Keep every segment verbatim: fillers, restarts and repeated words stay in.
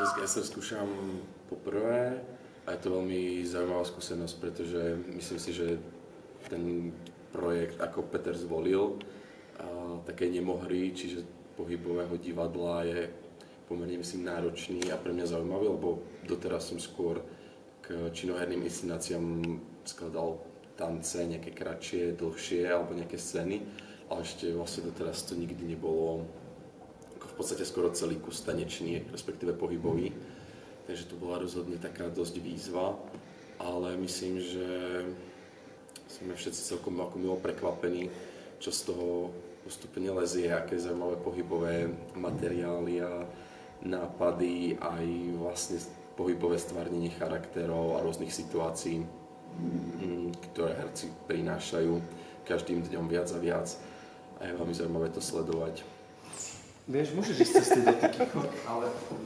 Český eser skúšam poprvé a je to veľmi zaujímavá skúsenosť, pretože myslím si, že ten projekt, ako Peter zvolil, a také nemohry, čiže pohybového divadla, je pomerne myslím náročný a pre mňa zaujímavý, lebo doteraz som skôr k činoherným inscenáciám skladal tance, nejaké kratšie, dlhšie alebo nejaké scény, ale ešte vlastne doteraz to nikdy nebolo v podstate skoro celý kus tanečný, respektíve pohybový. Takže to bola rozhodne taká dosť výzva, ale myslím, že sme všetci celkom ako milo prekvapení, čo z toho postupne lezie, aké zaujímavé pohybové materiály a nápady, aj vlastne pohybové stvárnenie charakterov a rôznych situácií, ktoré herci prinášajú každým dňom viac a viac. A je veľmi zaujímavé to sledovať. Vieš, môžeš ísť cez tie dotyky, ale...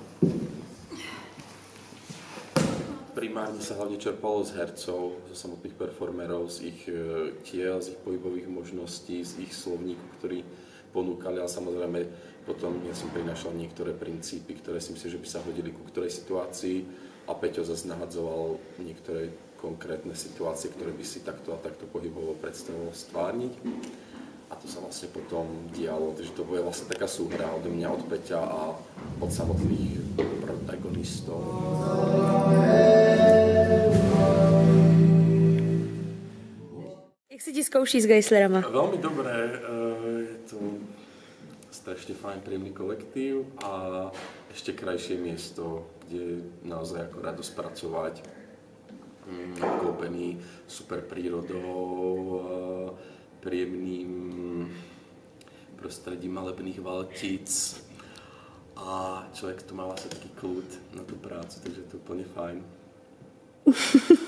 Primárne sa hlavne čerpalo z hercov, zo samotných performerov, z ich tiel, z ich pohybových možností, z ich slovníku, ktorý ponúkali, ale samozrejme potom ja som prinášal niektoré princípy, ktoré si myslím, že by sa hodili ku ktorej situácii a Peťo zase nahadzoval niektoré konkrétne situácie, ktoré by si takto a takto pohybovo predstavoval stvárniť. A to sa vlastne potom dialo, takže to bude vlastne taká súhra od mňa, od Peťa a od samotných protagonistov. Jak se ti zkouší s Geislerama? Veľmi dobré, je to strašne fajn, príjemný kolektív a ešte krajšie miesto, kde naozaj ako radosť pracovať. Obklopený super prírodou, príjemným prostredím malebných valtíc a človek tu má vlastne taký kľud na tú prácu, takže je to úplne fajn.